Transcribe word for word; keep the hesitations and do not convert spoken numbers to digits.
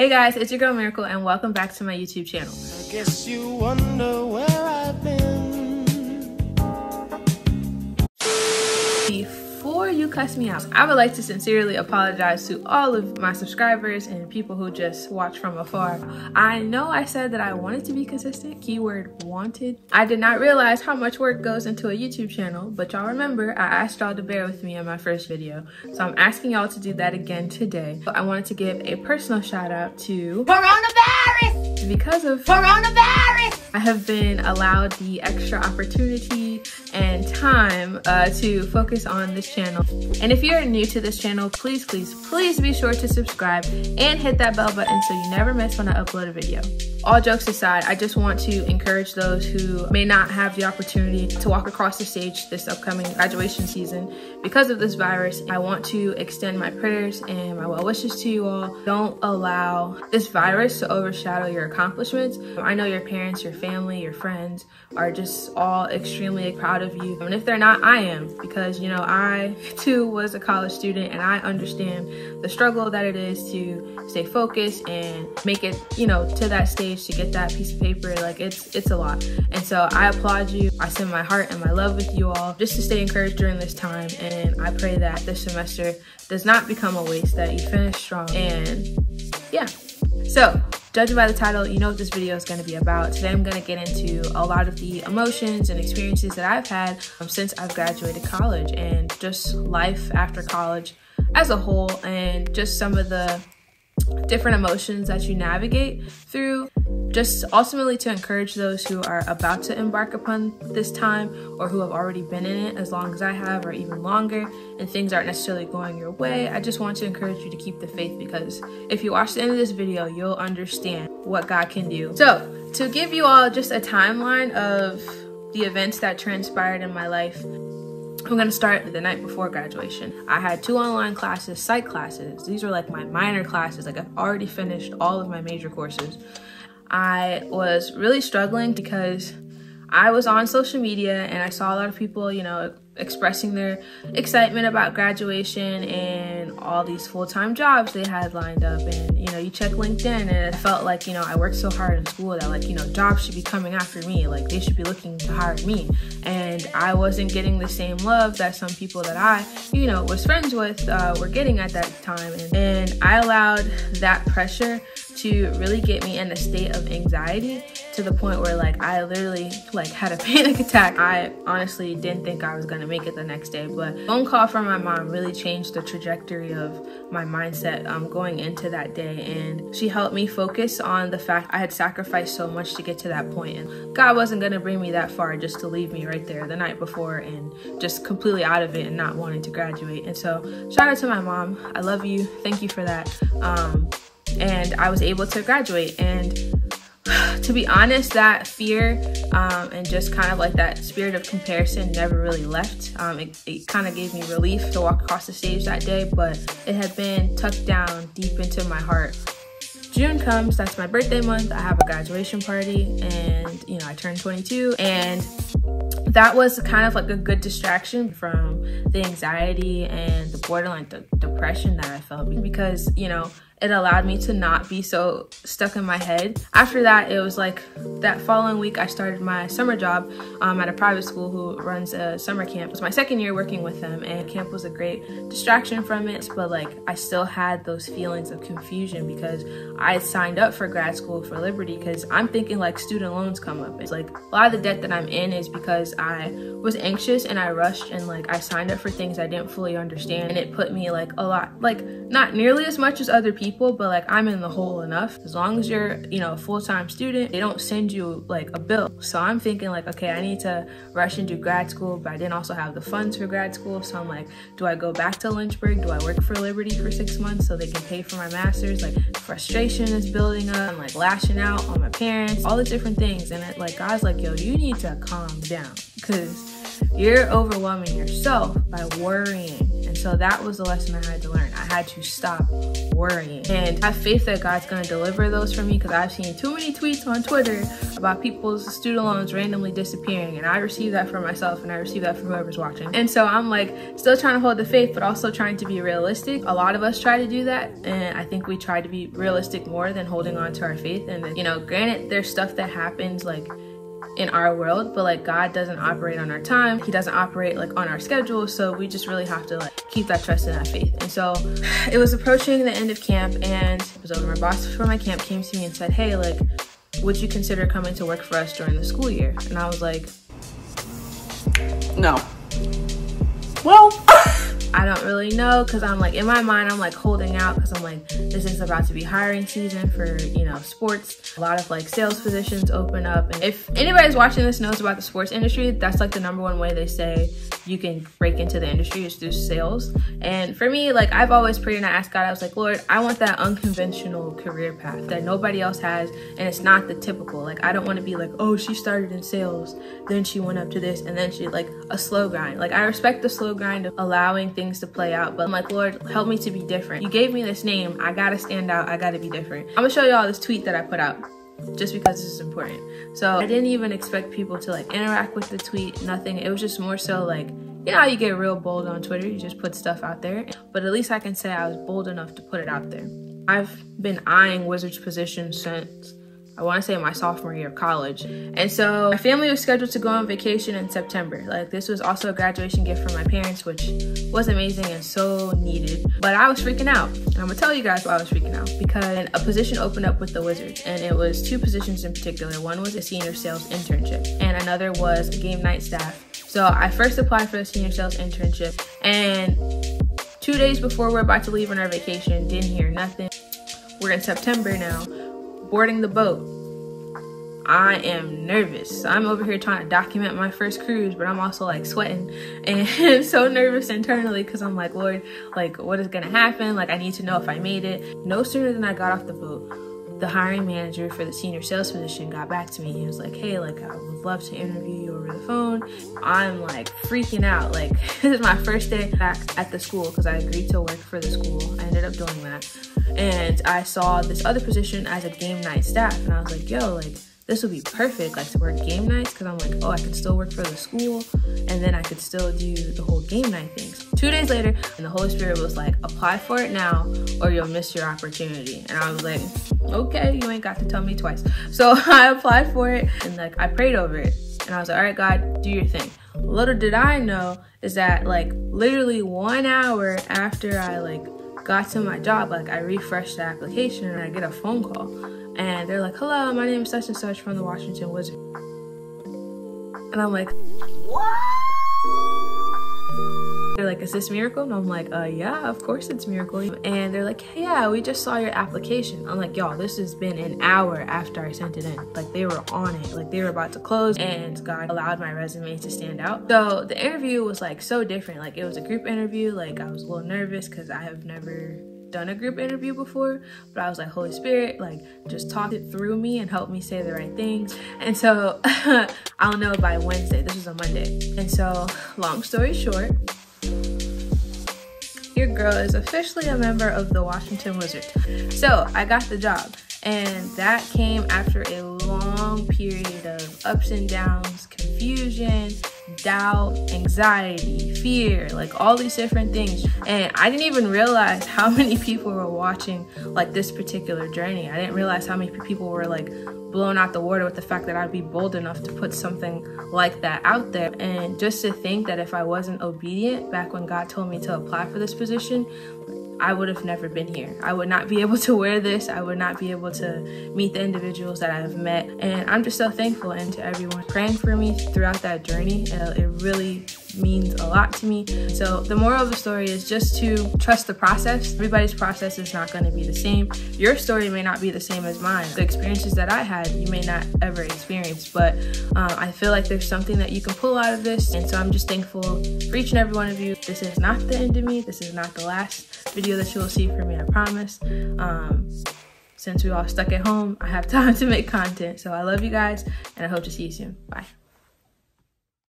Hey guys, it's your girl Miracle and welcome back to my YouTube channel. I guess you wonder where I've been. Before you cuss me out, I would like to sincerely apologize to all of my subscribers and people who just watch from afar. I know I said that I wanted to be consistent, keyword wanted. I did not realize how much work goes into a YouTube channel, but y'all remember I asked y'all to bear with me in my first video. So I'm asking y'all to do that again today. I wanted to give a personal shout out to Coronavirus! Because of Coronavirus! I have been allowed the extra opportunity and time uh, to focus on this channel. And if you're new to this channel, please, please, please be sure to subscribe and hit that bell button so you never miss when I upload a video. All jokes aside, I just want to encourage those who may not have the opportunity to walk across the stage this upcoming graduation season because of this virus. I want to extend my prayers and my well wishes to you all. Don't allow this virus to overshadow your accomplishments. I know your parents, your family, your friends are just all extremely proud of you. And if they're not, I am, because you know, I too was a college student and I understand the struggle that it is to stay focused and make it, you know, to that stage to get that piece of paper. Like it's it's a lot. And so I applaud you. I send my heart and my love with you all just to stay encouraged during this time. And I pray that this semester does not become a waste, that you finish strong. And yeah, so judging by the title, you know what this video is going to be about. Today I'm going to get into a lot of the emotions and experiences that I've had um, since I've graduated college, and just life after college as a whole, and just some of the different emotions that you navigate through, just ultimately to encourage those who are about to embark upon this time or who have already been in it as long as I have or even longer and things aren't necessarily going your way. I just want to encourage you to keep the faith, because if you watch the end of this video, you'll understand what God can do. So to give you all just a timeline of the events that transpired in my life, I'm gonna start the night before graduation. I had two online classes, psych classes. These were like my minor classes. Like I've already finished all of my major courses. I was really struggling because I was on social media and I saw a lot of people, you know, expressing their excitement about graduation and all these full-time jobs they had lined up. And you know, you check LinkedIn and it felt like, you know, I worked so hard in school that, like, you know, jobs should be coming after me, like they should be looking to hire me. And I wasn't getting the same love that some people that I, you know, was friends with uh, were getting at that time. And, and I allowed that pressure to really get me in a state of anxiety to the point where, like, I literally like had a panic attack. I honestly didn't think I was gonna make it the next day, but a phone call from my mom really changed the trajectory of my mindset um, going into that day. And she helped me focus on the fact I had sacrificed so much to get to that point, and God wasn't gonna bring me that far just to leave me right there the night before and just completely out of it and not wanting to graduate. And so shout out to my mom. I love you. Thank you for that. Um, and I was able to graduate. And to be honest, that fear um, and just kind of like that spirit of comparison never really left. Um, it it kind of gave me relief to walk across the stage that day, but it had been tucked down deep into my heart. June comes, that's my birthday month. I have a graduation party and, you know, I turned twenty-two, and that was kind of like a good distraction from the anxiety and the borderline de- depression that I felt, because, you know, it allowed me to not be so stuck in my head. After that, it was like that following week, I started my summer job um, at a private school who runs a summer camp. It was my second year working with them, and camp was a great distraction from it. But like, I still had those feelings of confusion because I signed up for grad school for Liberty because I'm thinking like student loans come up. It's like a lot of the debt that I'm in is because I was anxious and I rushed and like I signed up for things I didn't fully understand, and it put me like a lot, like not nearly as much as other people, but like I'm in the hole enough. As long as you're, you know, a full-time student, they don't send you like a bill. So I'm thinking like, okay, I need to rush and do grad school, but I didn't also have the funds for grad school. So I'm like, do I go back to Lynchburg? Do I work for Liberty for six months so they can pay for my master's? Like, frustration is building up. I'm like lashing out on my parents, all the different things. And it, like, God's like, yo, you need to calm down because you're overwhelming yourself by worrying. And so that was the lesson I had to learn. I had to stop worrying and have faith that God's gonna deliver those for me, because I've seen too many tweets on Twitter about people's student loans randomly disappearing, and I received that for myself and I received that from whoever's watching. And so I'm like still trying to hold the faith, but also trying to be realistic. A lot of us try to do that, and I think we try to be realistic more than holding on to our faith. And you know, granted, there's stuff that happens like in our world, but like God doesn't operate on our time. He doesn't operate like on our schedule, so we just really have to like keep that trust and that faith. And so it was approaching the end of camp, and it was over. My boss from my camp came to me and said, hey, like, would you consider coming to work for us during the school year? And I was like, no. Well, I don't really know, because I'm like, in my mind, I'm like holding out, because I'm like, this is about to be hiring season for, you know, sports. A lot of like sales positions open up. And if anybody's watching this knows about the sports industry, that's like the number one way they say you can break into the industry is through sales. And for me, like, I've always prayed and I asked God, I was like, Lord, I want that unconventional career path that nobody else has, and it's not the typical. Like, I don't want to be like, oh, she started in sales, then she went up to this, and then she like a slow grind. Like, I respect the slow grind of allowing things to play out, but I'm like, Lord, help me to be different. You gave me this name, I gotta stand out, I gotta be different. I'm gonna show y'all this tweet that I put out just because this is important. So I didn't even expect people to like interact with the tweet, nothing. It was just more so like, you know how you get real bold on Twitter, you just put stuff out there, but at least I can say I was bold enough to put it out there. I've been eyeing Wizards positions since I want to say my sophomore year of college. And so my family was scheduled to go on vacation in September. Like, this was also a graduation gift from my parents, which was amazing and so needed. But I was freaking out. And I'm gonna tell you guys why I was freaking out. Because a position opened up with the Wizards, and it was two positions in particular. One was a senior sales internship, and another was a game night staff. So I first applied for the senior sales internship, and two days before we're about to leave on our vacation, didn't hear nothing. We're in September now. Boarding the boat, I am nervous. I'm over here trying to document my first cruise, but I'm also like sweating and so nervous internally, because I'm like, Lord, like, what is gonna happen? Like, I need to know if I made it. No sooner than I got off the boat, the hiring manager for the senior sales position got back to me. He was like, hey, like, I would love to interview you over the phone. I'm like freaking out. Like, this is my first day back at the school, because I agreed to work for the school. I ended up doing that. And I saw this other position as a game night staff, and I was like, yo, like, this would be perfect, like, to work game nights, because I'm like, oh, I could still work for the school, and then I could still do the whole game night things. Two days later, and the Holy Spirit was like, apply for it now or you'll miss your opportunity. And I was like, okay, you ain't got to tell me twice. So I applied for it, and like, I prayed over it, and I was like, all right, God, do your thing. Little did I know is that like literally one hour after I like got to my job, like, I refreshed the application and I get a phone call, and they're like, hello, my name is such and such from the Washington Wizards. And I'm like, what? They're like, is this Miracle? And I'm like, uh, yeah, of course it's Miracle. And they're like, hey, yeah, we just saw your application. I'm like, y'all, this has been an hour after I sent it in. Like, they were on it. Like, they were about to close, and God allowed my resume to stand out. So the interview was like so different. Like, it was a group interview. Like, I was a little nervous because I have never done a group interview before, but I was like, Holy Spirit, like, just talk it through me and help me say the right things. And so I'll know by Wednesday. This was a Monday. And so, long story short, your girl is officially a member of the Washington Wizards. So I got the job, and that came after a long period of ups and downs, confusion, doubt, anxiety, fear, like all these different things. And I didn't even realize how many people were watching like this particular journey. I didn't realize how many people were like blown out the water with the fact that I'd be bold enough to put something like that out there. And just to think that if I wasn't obedient back when God told me to apply for this position, I would have never been here. I would not be able to wear this. I would not be able to meet the individuals that I've met. And I'm just so thankful, and to everyone praying for me throughout that journey. Uh, it really means a lot to me. So the moral of the story is just to trust the process. Everybody's process is not going to be the same. Your story may not be the same as mine. The experiences that I had, you may not ever experience, but um, I feel like there's something that you can pull out of this. And so I'm just thankful for each and every one of you. This is not the end of me. This is not the last video that you will see from me, I promise. Um, since we all stuck at home, I have time to make content. So I love you guys, and I hope to see you soon. Bye.